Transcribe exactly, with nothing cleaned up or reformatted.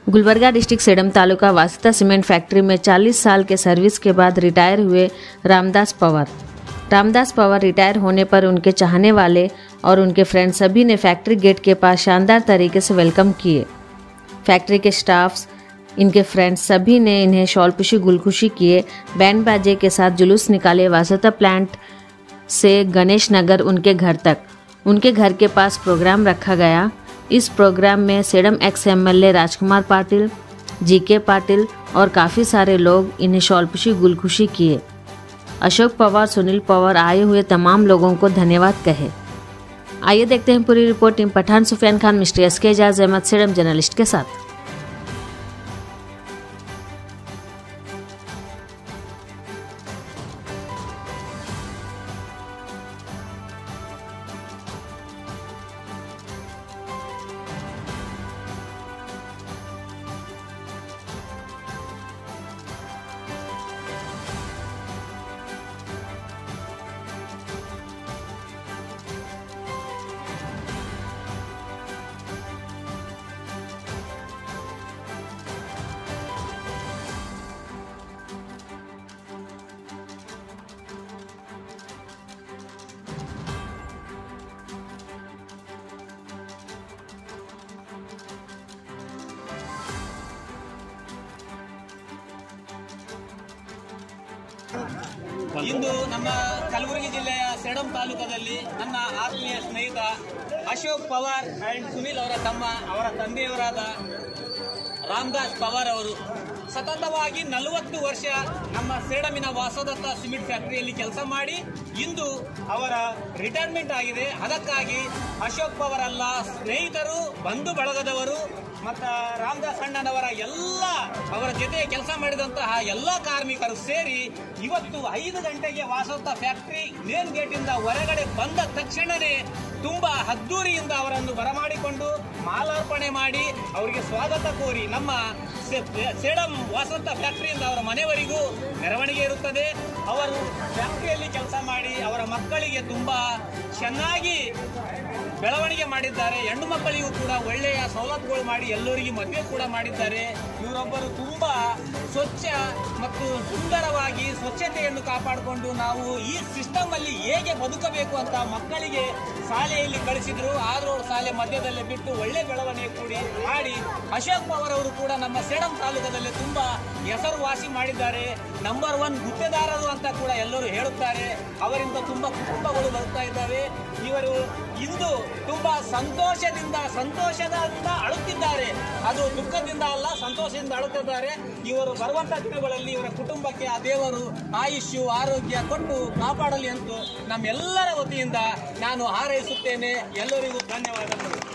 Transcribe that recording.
Gulbarga district Sedam taluka वासदा cement factory में चालीस साल के सर्विस के बाद रिटायर हुए रामदास पवार। रामदास पवार रिटायर होने पर उनके चाहने वाले और उनके फ्रेंड सभी ने फैक्ट्री गेट के पास शानदार तरीके से वेलकम किए। फैक्ट्री के स्टाफ्स, इनके फ्रेंड्स सभी ने इन्हें शॉलपुशी गुलखुशी किए। बैंड बाजे के साथ जुलूस निकाले वासदा प्लांट से गणेश नगर उनके घर तक। उनके घर के पास प्रोग्राम रखा गया। इस प्रोग्राम में Sedam ex MLA Rajkumar Patil, G K Patil और काफ़ी सारे लोग इन्हें शॉलपुशी गुलखुशी किए। अशोक पवार, सुनील पवार आए हुए तमाम लोगों को धन्यवाद कहे। आइए देखते हैं पूरी report team Pathan Sufiyan Khan, mister S K Ejaz Ahmad sedum journalist के साथ। ಇಂದು ನಮ್ಮ ಕಲಬುರಗಿ ಜಿಲ್ಲೆಯ ಸೇಡಂ ತಾಲೂಕದಲ್ಲಿ ನನ್ನ ಆತ್ಮೀಯ ಸ್ನೇಹಿತ ಅಶೋಕ್ ಪವಾರ್ ಅಂಡ್ ಸುನಿಲ್ ಅವರ ತಮ್ಮ, ಅವರ ತಂದೆಯವರಾದ ರಾಮದಾಸ್ ಪವಾರ್ ಅವರು ಸತತವಾಗಿ ನಲವತ್ತು ವರ್ಷ ನಮ್ಮ ಸೇಡಮಿನ ವಾಸದತ್ತ ಸಿಮೆಂಟ್ ಫ್ಯಾಕ್ಟರಿಯಲ್ಲಿ ಕೆಲಸ ಮಾಡಿ ಇಂದು ಅವರ ರಿಟೈರ್ಮೆಂಟ್ ಆಗಿದೆ. ಅದಕ್ಕಾಗಿ ಅಶೋಕ್ ಪವಾರ್ ಅಲ್ಲ, ಸ್ನೇಹಿತರು, ಬಂಧು ಬಳಗದವರು ಮತ್ತು ರಾಮದಾಸ್ ಅಣ್ಣನವರ ಎಲ್ಲ ಅವರ ಜೊತೆ ಕೆಲಸ ಮಾಡಿದಂತಹ ಎಲ್ಲ ಕಾರ್ಮಿಕರು ಸೇರಿ ಇವತ್ತು ಐದು ಗಂಟೆಗೆ ವಾಸದ ಫ್ಯಾಕ್ಟರಿ ಮೇನ್ ಗೇಟಿಂದ ಹೊರಗಡೆ ಬಂದ ತಕ್ಷಣವೇ ತುಂಬಾ ಅದ್ದೂರಿಯಿಂದ ಅವರನ್ನು ಬರಮಾಡಿಕೊಂಡು ಮಾಲಾರ್ಪಣೆ ಮಾಡಿ ಅವರಿಗೆ ಸ್ವಾಗತ ಕೋರಿ ನಮ್ಮ ಸೇಡಂ ವಾಸದ ಫ್ಯಾಕ್ಟರಿಯಿಂದ ಅವರ ಮನೆಯವರೆಗೂ ಮೆರವಣಿಗೆ ಇರುತ್ತದೆ. ಅವರು ಫ್ಯಾಕ್ಟರಿಯಲ್ಲಿ ಕೆಲಸ ಮಾಡಿ ಅವರ ಮಕ್ಕಳಿಗೆ ತುಂಬಾ ಚೆನ್ನಾಗಿ ಬೆಳವಣಿಗೆ ಮಾಡಿದ್ದಾರೆ. ಹೆಣ್ಣು ಮಕ್ಕಳಿಗೂ ಕೂಡ ಒಳ್ಳೆಯ ಸವಲತ್ತುಗಳು ಮಾಡಿ ಎಲ್ಲರಿಗೂ ಮದುವೆ ಕೂಡ ಮಾಡಿದ್ದಾರೆ. ಇವರೊಬ್ಬರು ತುಂಬಾ ಸ್ವಚ್ಛ ಮತ್ತು ಸುಂದರವಾಗಿ ಸ್ವಚ್ಛತೆಯನ್ನು ಕಾಪಾಡಿಕೊಂಡು ನಾವು ಈ ಸಿಸ್ಟಮ್ ಅಲ್ಲಿ ಹೇಗೆ ಬದುಕಬೇಕು ಅಂತ ಮಕ್ಕಳಿಗೆ ಶಾಲೆಯಲ್ಲಿ ಕಳಿಸಿದ್ರು. ಆದರೂ ಶಾಲೆ ಮಧ್ಯದಲ್ಲೇ ಬಿಟ್ಟು ಒಳ್ಳೆ ಬೆಳವಣಿಗೆ ಕೂಡಿ ಮಾಡಿ ಅಶೋಕ್ ಪವಾರ್ ಅವರು ಕೂಡ ನಮ್ಮ ಸೇಡಂ ತಾಲೂಕದಲ್ಲಿ ತುಂಬಾ ಹೆಸರುವಾಸಿ ಮಾಡಿದ್ದಾರೆ. ನಂಬರ್ ಒನ್ ಗುತ್ತೇದಾರರು ಅಂತ ಕೂಡ ಎಲ್ಲರೂ ಹೇಳುತ್ತಾರೆ. ಅವರಿಂದ ತುಂಬಾ ಕುಟುಂಬಗಳು ಬರ್ತಾ ಇದ್ದಾವೆ. ಇವರು ಇಂದು ತುಂಬಾ ಸಂತೋಷದಿಂದ ಸಂತೋಷದಿಂದ ಅಳುತ್ತಿದ್ದಾರೆ. ಅದು ದುಃಖದಿಂದ ಅಲ್ಲ, ಸಂತೋಷದಿಂದ ಅಳುತ್ತಿದ್ದಾರೆ. ಇವರು ಬರುವಂತಹ ದಿನಗಳಲ್ಲಿ ಇವರ ಕುಟುಂಬಕ್ಕೆ ಆ ದೇವರು ಆಯುಷ್ಯು ಆರೋಗ್ಯ ಕೊಟ್ಟು ಕಾಪಾಡಲಿ ಅಂತ ನಮ್ಮೆಲ್ಲರ ವತಿಯಿಂದ ನಾನು ಹಾರೈಸುತ್ತೇನೆ. ಎಲ್ಲರಿಗೂ ಧನ್ಯವಾದಗಳು.